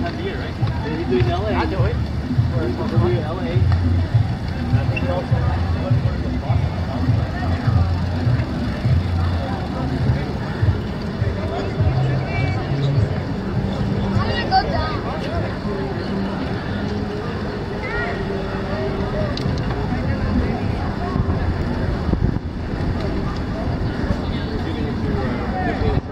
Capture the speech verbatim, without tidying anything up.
time of year, right? Yeah, he's doing L A. I do it. We're doing L A. I think also. Go down.